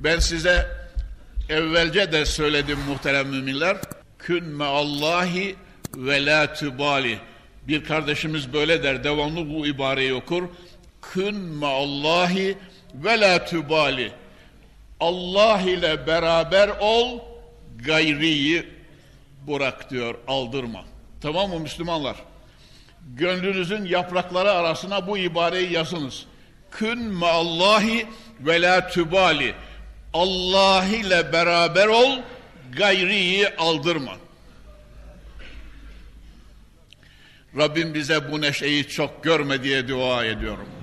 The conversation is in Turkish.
Ben size evvelce de söyledim muhterem müminler. Kün meallahi ve la tübali. Bir kardeşimiz böyle der, devamlı bu ibareyi okur. Kün meallahi ve la tübali. Allah ile beraber ol, gayriyi bırak diyor, aldırma. Tamam mı Müslümanlar? Gönlünüzün yaprakları arasına bu ibareyi yazınız. Kün meallahi ve la tübali. Allah ile beraber ol, gayriyi aldırma. Rabbim bize bu neşeyi çok görme diye dua ediyorum.